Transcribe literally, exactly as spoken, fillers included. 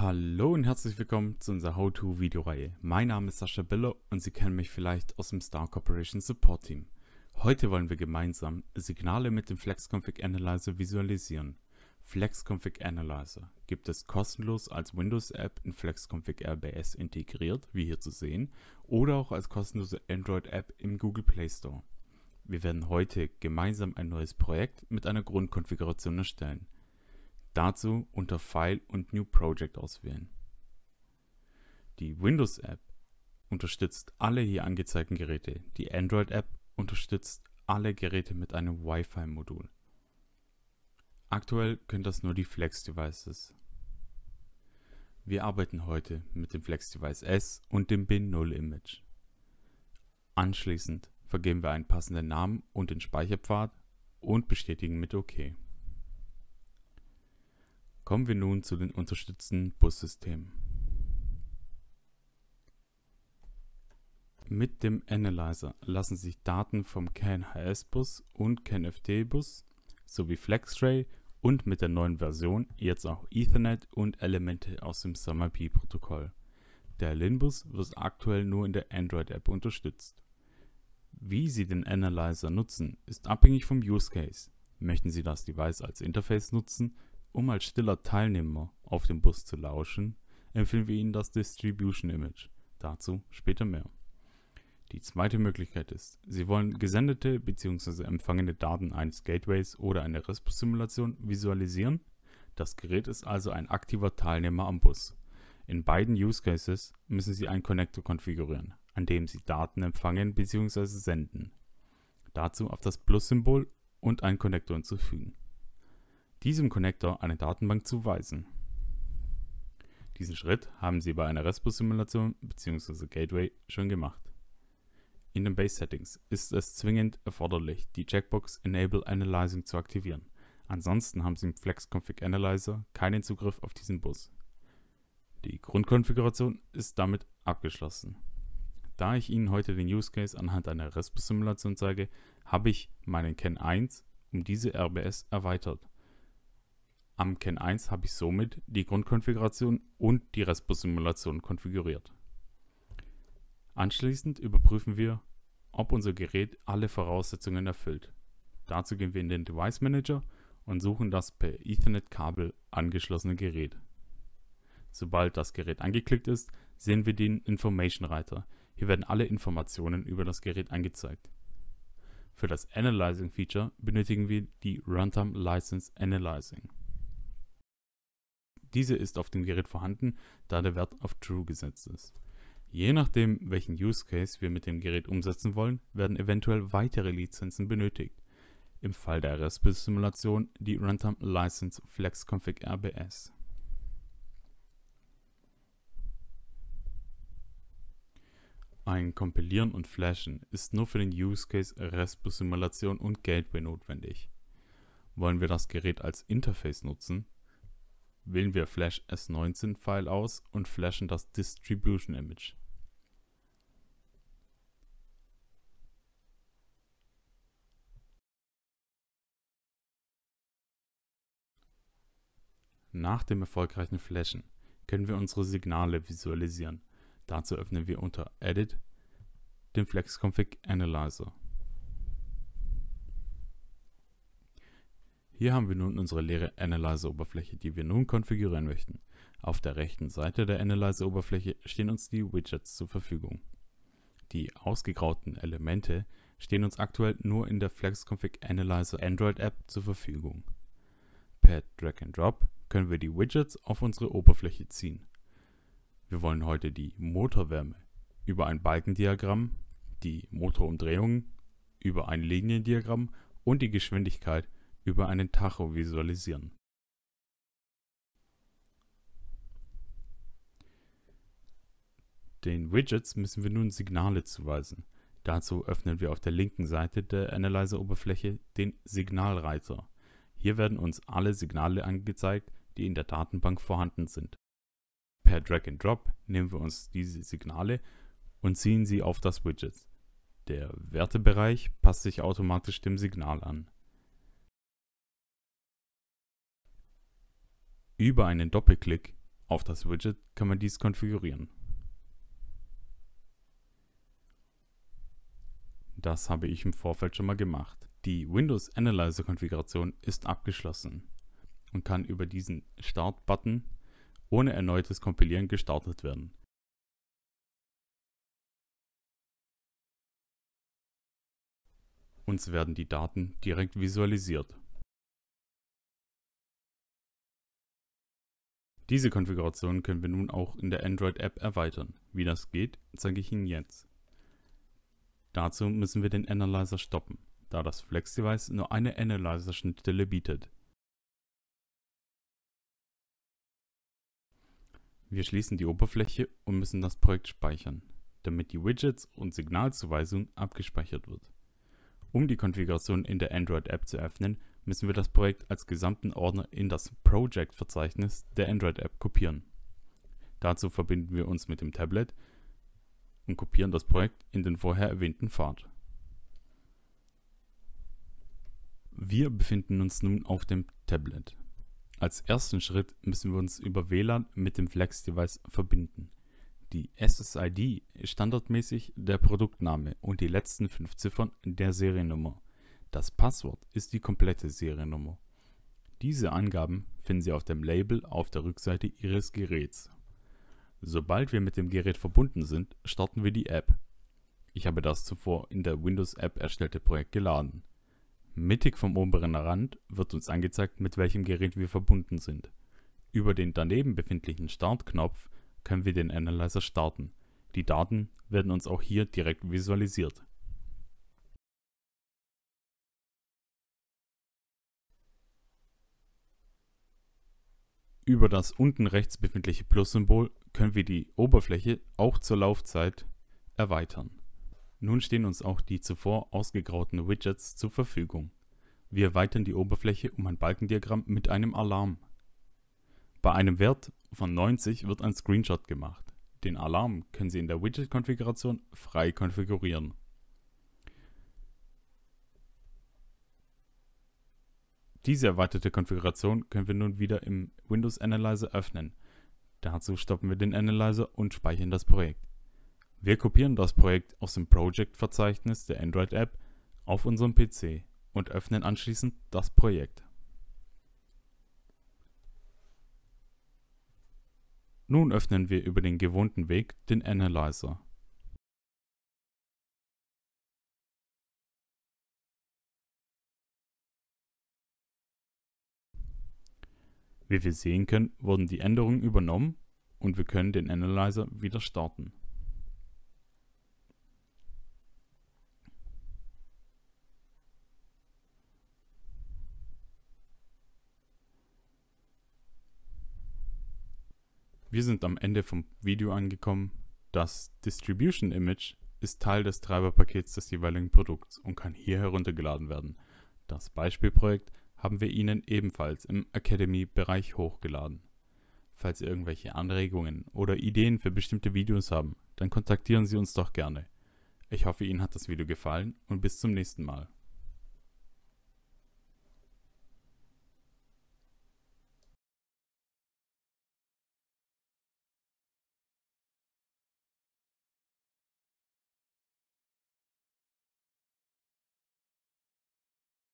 Hallo und herzlich willkommen zu unserer How-To-Videoreihe. Mein Name ist Sascha Biller und Sie kennen mich vielleicht aus dem Star Corporation Support Team. Heute wollen wir gemeinsam Signale mit dem FlexConfig Analyzer visualisieren. FlexConfig Analyzer gibt es kostenlos als Windows-App in FlexConfig R B S integriert, wie hier zu sehen, oder auch als kostenlose Android-App im Google Play Store. Wir werden heute gemeinsam ein neues Projekt mit einer Grundkonfiguration erstellen. Dazu unter File und New Project auswählen. Die Windows-App unterstützt alle hier angezeigten Geräte. Die Android-App unterstützt alle Geräte mit einem Wi-Fi-Modul. Aktuell können das nur die Flex-Devices. Wir arbeiten heute mit dem Flex-Device S und dem Bin null Image. Anschließend vergeben wir einen passenden Namen und den Speicherpfad und bestätigen mit OK. Kommen wir nun zu den unterstützten Bussystemen. Mit dem Analyzer lassen sich Daten vom C A N H S-Bus und C A N F T-Bus sowie FlexRay und mit der neuen Version jetzt auch Ethernet und Elemente aus dem SUMIP-Protokoll. Der Linbus wird aktuell nur in der Android-App unterstützt. Wie Sie den Analyzer nutzen, ist abhängig vom Use Case. Möchten Sie das Device als Interface nutzen, um als stiller Teilnehmer auf dem Bus zu lauschen, empfehlen wir Ihnen das Distribution Image. Dazu später mehr. Die zweite Möglichkeit ist, Sie wollen gesendete bzw. empfangene Daten eines Gateways oder einer REST-Simulation visualisieren. Das Gerät ist also ein aktiver Teilnehmer am Bus. In beiden Use Cases müssen Sie einen Connector konfigurieren, an dem Sie Daten empfangen bzw. senden. Dazu auf das Plus-Symbol und einen Connector hinzufügen. Diesem Connector eine Datenbank zuweisen. Diesen Schritt haben Sie bei einer REST-Simulation bzw. Gateway schon gemacht. In den Base Settings ist es zwingend erforderlich, die Checkbox Enable Analyzing zu aktivieren. Ansonsten haben Sie im FlexConfig Analyzer keinen Zugriff auf diesen Bus. Die Grundkonfiguration ist damit abgeschlossen. Da ich Ihnen heute den Use Case anhand einer REST-Simulation zeige, habe ich meinen C A N eins um diese R B S erweitert. Am C A N eins habe ich somit die Grundkonfiguration und die REST-Simulation konfiguriert. Anschließend überprüfen wir, ob unser Gerät alle Voraussetzungen erfüllt. Dazu gehen wir in den Device Manager und suchen das per Ethernet-Kabel angeschlossene Gerät. Sobald das Gerät angeklickt ist, sehen wir den Information-Reiter. Hier werden alle Informationen über das Gerät angezeigt. Für das Analyzing-Feature benötigen wir die Runtime License Analyzing. Diese ist auf dem Gerät vorhanden, da der Wert auf True gesetzt ist. Je nachdem, welchen Use Case wir mit dem Gerät umsetzen wollen, werden eventuell weitere Lizenzen benötigt. Im Fall der REST-Simulation die Runtime License FlexConfig R B S. Ein Kompilieren und Flashen ist nur für den Use Case REST-Simulation und Gateway notwendig. Wollen wir das Gerät als Interface nutzen, wählen wir Flash S neunzehn File aus und flashen das Distribution Image. Nach dem erfolgreichen Flashen können wir unsere Signale visualisieren. Dazu öffnen wir unter Edit den FlexConfig Analyzer. Hier haben wir nun unsere leere Analyzer-Oberfläche, die wir nun konfigurieren möchten. Auf der rechten Seite der Analyzer-Oberfläche stehen uns die Widgets zur Verfügung. Die ausgegrauten Elemente stehen uns aktuell nur in der FlexConfig Analyzer Android-App zur Verfügung. Per Drag and Drop können wir die Widgets auf unsere Oberfläche ziehen. Wir wollen heute die Motorwärme über ein Balkendiagramm, die Motorumdrehungen über ein Liniendiagramm und die Geschwindigkeit über einen Tacho visualisieren. Den Widgets müssen wir nun Signale zuweisen. Dazu öffnen wir auf der linken Seite der Analyzer-Oberfläche den Signalreiter. Hier werden uns alle Signale angezeigt, die in der Datenbank vorhanden sind. Per Drag and Drop nehmen wir uns diese Signale und ziehen sie auf das Widget. Der Wertebereich passt sich automatisch dem Signal an. Über einen Doppelklick Auf das Widget kann man dies konfigurieren. Das habe ich im Vorfeld schon mal gemacht. Die Windows Analyzer Konfiguration ist abgeschlossen und kann über diesen Start-Button ohne erneutes Kompilieren gestartet werden. Uns werden die Daten direkt visualisiert. Diese Konfiguration können wir nun auch in der Android-App erweitern. Wie das geht, zeige ich Ihnen jetzt. Dazu müssen wir den Analyzer stoppen, da das Flex-Device nur eine Analyzer-Schnittstelle bietet. Wir schließen die Oberfläche und müssen das Projekt speichern, damit die Widgets und Signalzuweisung abgespeichert wird. Um die Konfiguration in der Android-App zu öffnen, müssen wir das Projekt als gesamten Ordner in das Project-Verzeichnis der Android-App kopieren. Dazu verbinden wir uns mit dem Tablet und kopieren das Projekt in den vorher erwähnten Pfad. Wir befinden uns nun auf dem Tablet. Als ersten Schritt müssen wir uns über W L A N mit dem Flex-Device verbinden. Die S S I D ist standardmäßig der Produktname und die letzten fünf Ziffern der Seriennummer. Das Passwort ist die komplette Seriennummer. Diese Angaben finden Sie auf dem Label auf der Rückseite Ihres Geräts. Sobald wir mit dem Gerät verbunden sind, starten wir die App. Ich habe das zuvor in der Windows-App erstellte Projekt geladen. Mittig vom oberen Rand wird uns angezeigt, mit welchem Gerät wir verbunden sind. Über den daneben befindlichen Startknopf können wir den Analyzer starten. Die Daten werden uns auch hier direkt visualisiert. Über das unten rechts befindliche Plus-Symbol können wir die Oberfläche auch zur Laufzeit erweitern. Nun stehen uns auch die zuvor ausgegrauten Widgets zur Verfügung. Wir erweitern die Oberfläche um ein Balkendiagramm mit einem Alarm. Bei einem Wert von neunzig wird ein Screenshot gemacht. Den Alarm können Sie in der Widget-Konfiguration frei konfigurieren. Diese erweiterte Konfiguration können wir nun wieder im Windows Analyzer öffnen. Dazu stoppen wir den Analyzer und speichern das Projekt. Wir kopieren das Projekt aus dem Project-Verzeichnis der Android-App auf unserem P C und öffnen anschließend das Projekt. Nun öffnen wir über den gewohnten Weg den Analyzer. Wie wir sehen können, wurden die Änderungen übernommen und wir können den Analyzer wieder starten. Wir sind am Ende vom Video angekommen. Das Distribution Image ist Teil des Treiberpakets des jeweiligen Produkts und kann hier heruntergeladen werden. Das Beispielprojekt haben wir Ihnen ebenfalls im Academy-Bereich hochgeladen. Falls Sie irgendwelche Anregungen oder Ideen für bestimmte Videos haben, dann kontaktieren Sie uns doch gerne. Ich hoffe, Ihnen hat das Video gefallen und bis zum nächsten Mal.